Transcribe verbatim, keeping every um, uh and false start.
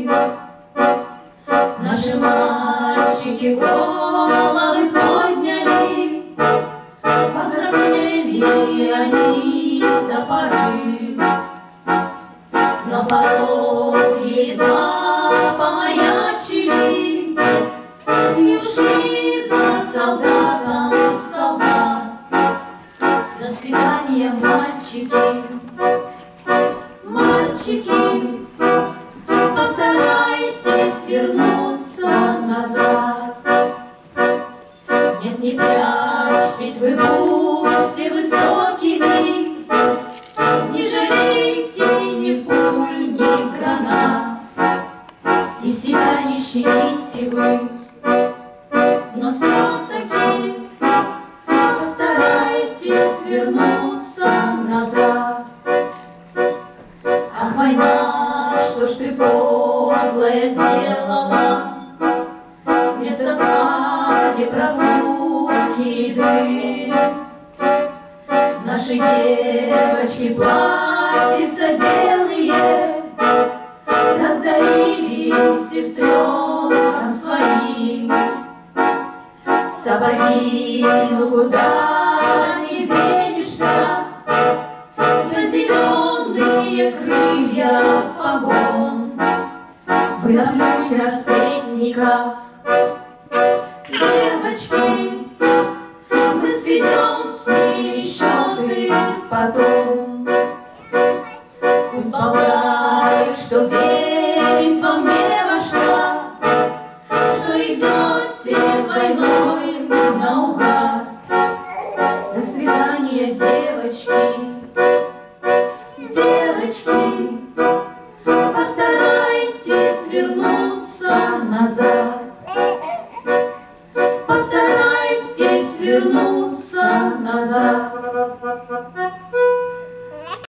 Наши мальчики головы подняли, повзрослели они до поры. На пороге едва помаячили и ушли за солдатом солдат. До свидания, мальчики, мальчики, постарайтесь вернуться назад. Нет, не прячьтесь, вы будьте высокими, не жалейте ни пуль, ни гранат, и себя не щадите вы, но все-таки постарайтесь вернуться назад. Ах, война, что ж ты подлое сделала, вместо свадеб разлуки и дым. Наши девочки платьица белые раздарили сестренкам своим. Сапоги, ну куда не денешься, на зеленые крылья погон. Выдавлюсь распретников, девочки, мы сведем с ними счеты потом. Пусть болтают, что верить вам не во что, что идете войной наугад. До свидания, девочки, девочки, постарайтесь вернуться назад. Постарайтесь вернуться.